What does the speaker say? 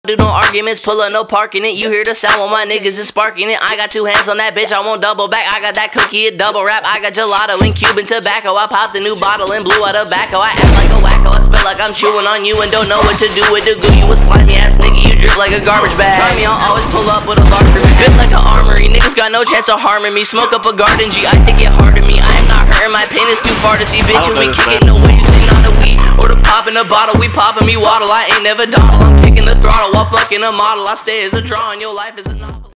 Do no arguments, pull up, no parking it. You hear the sound when my niggas is sparking it. I got 2 hands on that bitch, I won't double back. I got that cookie, it double wrap. I got gelato and Cuban tobacco. I popped a new bottle and blew out tobacco. I act like a wacko, I spit like I'm chewing on you and don't know what to do with the goo. You a slimy ass nigga, you drip like a garbage bag. Try me, I'll always pull up with a larger bag. Fit like an armory, niggas got no chance of harming me. Smoke up a garden G, I think it hard to me. I am not hurting, my pain is too far to see. Bitch, you ain't kicking no way, you sitting on the weed. Or the pop in the bottle, we poppin' me waddle. I ain't never dawdle, I'm kicking the throttle while fucking a model. I stay as a draw and your life is a novel.